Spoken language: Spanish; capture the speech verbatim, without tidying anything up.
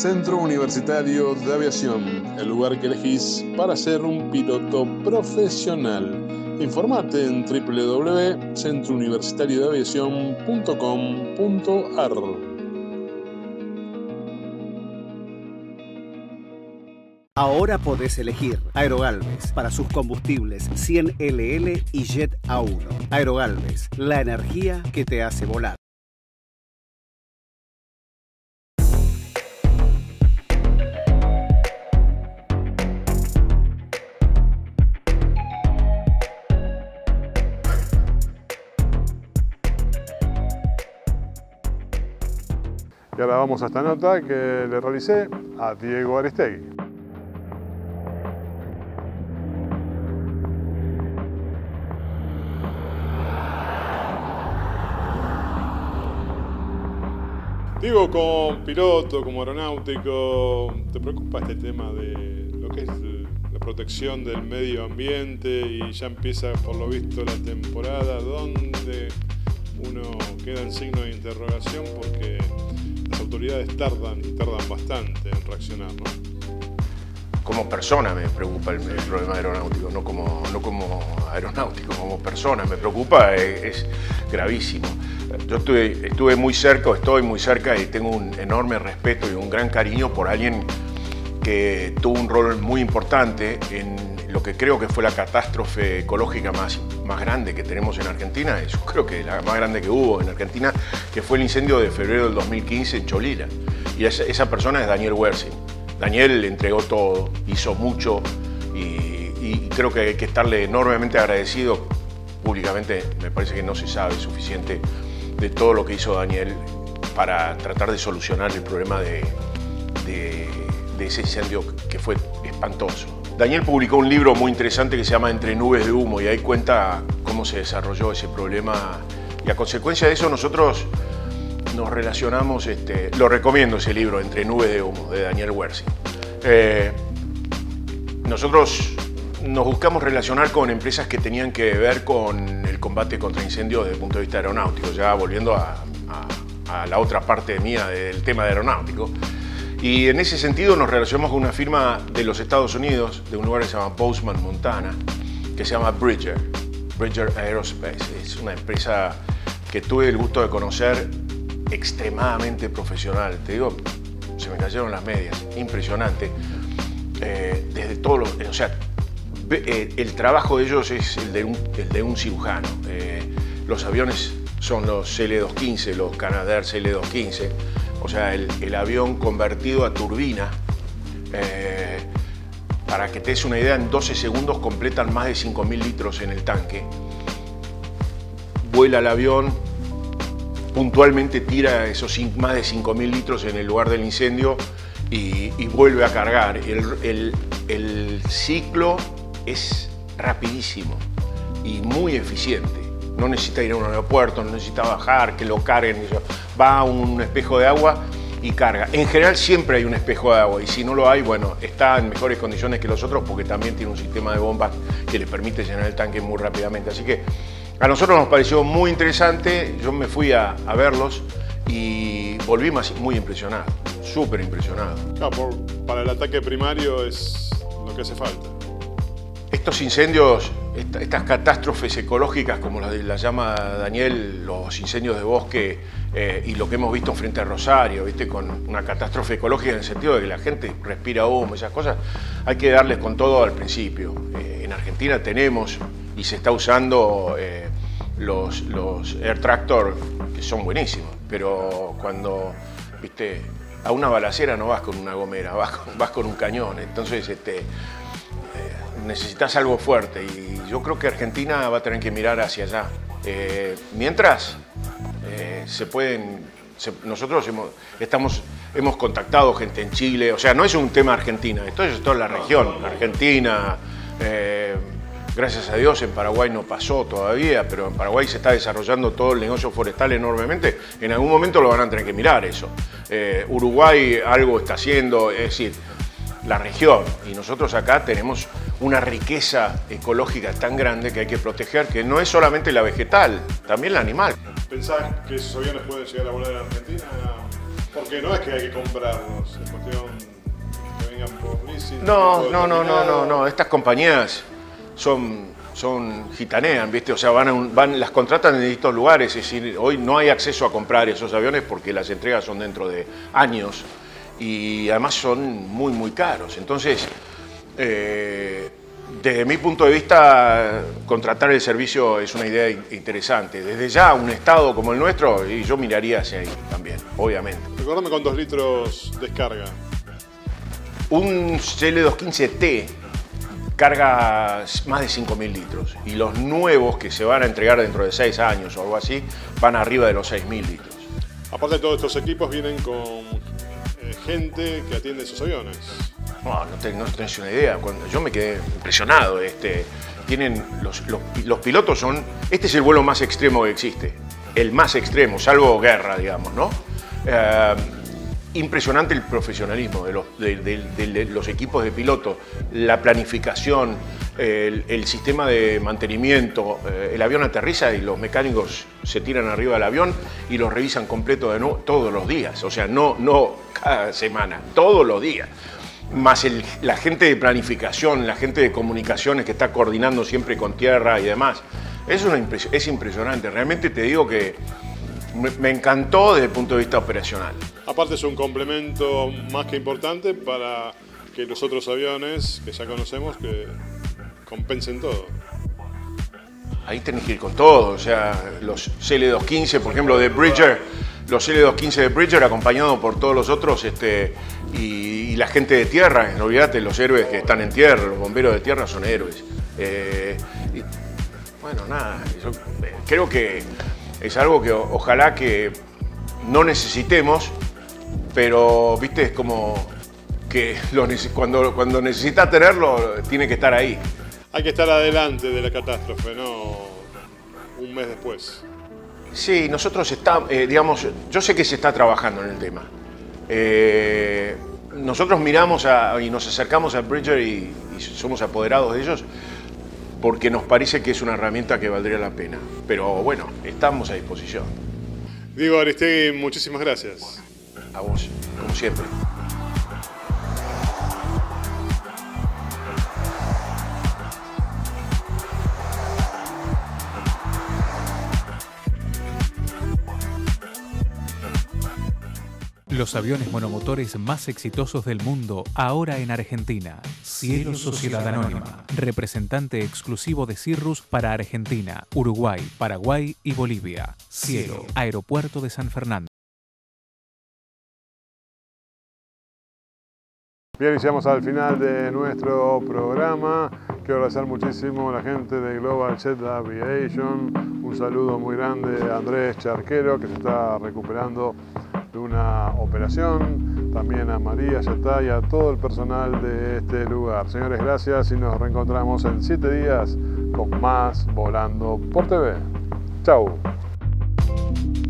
Centro Universitario de Aviación, el lugar que elegís para ser un piloto profesional. Informate en doble u doble u doble u punto centro universitario de aviación punto com punto a r. Ahora podés elegir Aerogalves para sus combustibles cien L L y Jet A uno. Aerogalves, la energía que te hace volar. Y ahora vamos a esta nota que le realicé a Diego Aristegui. Diego, como piloto, como aeronáutico, ¿te preocupa este tema de lo que es la protección del medio ambiente? Y ya empieza, por lo visto, la temporada donde uno queda en signo de interrogación porque las autoridades tardan y tardan bastante en reaccionar, ¿no? Como persona me preocupa el, el problema aeronáutico, no como, no como aeronáutico, como persona me preocupa, es, es gravísimo. Yo estuve, estuve muy cerca, estoy muy cerca y tengo un enorme respeto y un gran cariño por alguien que tuvo un rol muy importante en lo que creo que fue la catástrofe ecológica más, más grande que tenemos en Argentina. Yo creo que la más grande que hubo en Argentina, que fue el incendio de febrero del dos mil quince en Cholila. Y esa, esa persona es Daniel Wersing. Daniel le entregó todo, hizo mucho y, y creo que hay que estarle enormemente agradecido. Públicamente me parece que no se sabe suficiente de todo lo que hizo Daniel para tratar de solucionar el problema de, de, de ese incendio que fue espantoso. Daniel publicó un libro muy interesante que se llama Entre nubes de humo y ahí cuenta cómo se desarrolló ese problema y a consecuencia de eso nosotros nos relacionamos, este, lo recomiendo ese libro, Entre nubes de humo, de Daniel Wersing. Eh, nosotros nos buscamos relacionar con empresas que tenían que ver con el combate contra incendios desde el punto de vista aeronáutico, ya volviendo a, a, a la otra parte mía del tema de aeronáutico. Y en ese sentido nos relacionamos con una firma de los Estados Unidos, de un lugar que se llama Bozeman, Montana, que se llama Bridger, Bridger Aerospace. Es una empresa que tuve el gusto de conocer, extremadamente profesional. Te digo, se me cayeron las medias, impresionante. Eh, desde todos los, o sea, el trabajo de ellos es el de un, el de un cirujano. Eh, los aviones son los C L doscientos quince, los Canadair C L doscientos quince, o sea, el, el avión convertido a turbina. Eh, para que te des una idea, en doce segundos completan más de cinco mil litros en el tanque. Vuela el avión, puntualmente tira esos más de cinco mil litros en el lugar del incendio y, y vuelve a cargar. El, el, el ciclo es rapidísimo y muy eficiente. No necesita ir a un aeropuerto, no necesita bajar, que lo carguen. Va a un espejo de agua y carga. En general siempre hay un espejo de agua y si no lo hay, bueno, está en mejores condiciones que los otros porque también tiene un sistema de bombas que le permite llenar el tanque muy rápidamente. Así que a nosotros nos pareció muy interesante. Yo me fui a, a verlos y volví más, muy impresionado, súper impresionado. Claro, por, para el ataque primario es lo que hace falta. Estos incendios, esta, estas catástrofes ecológicas, como las la llama Daniel, los incendios de bosque eh, y lo que hemos visto frente a Rosario, ¿viste? Con una catástrofe ecológica en el sentido de que la gente respira humo, esas cosas, hay que darles con todo al principio. Eh, en Argentina tenemos y se está usando eh, los, los Air Tractor, que son buenísimos, pero cuando, ¿viste? A una balacera no vas con una gomera, vas con, vas con un cañón, entonces este, necesitas algo fuerte y yo creo que Argentina va a tener que mirar hacia allá. Eh, mientras, eh, se pueden, se, nosotros hemos, estamos, hemos contactado gente en Chile, o sea, no es un tema Argentina, esto es toda la región, Argentina, eh, gracias a Dios en Paraguay no pasó todavía, pero en Paraguay se está desarrollando todo el negocio forestal enormemente, en algún momento lo van a tener que mirar eso. Eh, Uruguay algo está haciendo, es decir, la región, y nosotros acá tenemos una riqueza ecológica tan grande que hay que proteger, que no es solamente la vegetal, también la animal. ¿Pensás que esos aviones pueden llegar a volar en Argentina? Porque no es que hay que comprarlos, es cuestión que vengan por leasing. No, no, no, no, no, no. Estas compañías son, son gitanean, ¿viste? O sea, van, a un, van las contratan en distintos lugares. Es decir, hoy no hay acceso a comprar esos aviones porque las entregas son dentro de años y además son muy, muy caros. Entonces, eh, desde mi punto de vista, contratar el servicio es una idea interesante. Desde ya, un estado como el nuestro, y yo miraría hacia ahí también, obviamente. Recordame cuántos litros descarga. Un C L doscientos quince T carga más de cinco mil litros y los nuevos que se van a entregar dentro de seis años o algo así van arriba de los seis mil litros. Aparte de todos estos equipos vienen con eh, gente que atiende esos aviones. No, no, te, no tenés una idea. Cuando yo me quedé impresionado. Este, tienen los, los, los pilotos son... Este es el vuelo más extremo que existe. El más extremo, salvo guerra, digamos, ¿no? Eh, impresionante el profesionalismo de los, de, de, de, de los equipos de piloto, la planificación, el, el sistema de mantenimiento. Eh, el avión aterriza y los mecánicos se tiran arriba del avión y los revisan completo de nuevo todos los días. O sea, no, no cada semana, todos los días. Más el, la gente de planificación, la gente de comunicaciones que está coordinando siempre con tierra y demás. Es, una impres es impresionante. Realmente te digo que me, me encantó desde el punto de vista operacional. Aparte es un complemento más que importante para que los otros aviones que ya conocemos que compensen todo. Ahí tenés que ir con todo. O sea, los C L doscientos quince, por ejemplo, de Bridger, los C L doscientos quince de Bridger acompañado por todos los otros este, y, y la gente de tierra, no olvidate, los héroes que están en tierra, los bomberos de tierra son héroes. Eh, y, bueno, nada, yo creo que es algo que ojalá que no necesitemos, pero viste, es como que lo, cuando, cuando necesitas tenerlo, tiene que estar ahí. Hay que estar adelante de la catástrofe, no un mes después. Sí, nosotros estamos, eh, digamos, yo sé que se está trabajando en el tema. Eh, nosotros miramos a, y nos acercamos a Bridger y, y somos apoderados de ellos porque nos parece que es una herramienta que valdría la pena. Pero bueno, estamos a disposición. Diego Aristegui, muchísimas gracias. A vos, como siempre. Los aviones monomotores más exitosos del mundo ahora en Argentina. Cielo Sociedad Anónima, representante exclusivo de Cirrus para Argentina, Uruguay, Paraguay y Bolivia. Cielo, Aeropuerto de San Fernando. Bien, llegamos al final de nuestro programa. Quiero agradecer muchísimo a la gente de Global Jet Aviation. Un saludo muy grande a Andrés Charquero, que se está recuperando de una operación. También a María Yatá y a todo el personal de este lugar. Señores, gracias y nos reencontramos en siete días con más Volando por T V. Chau.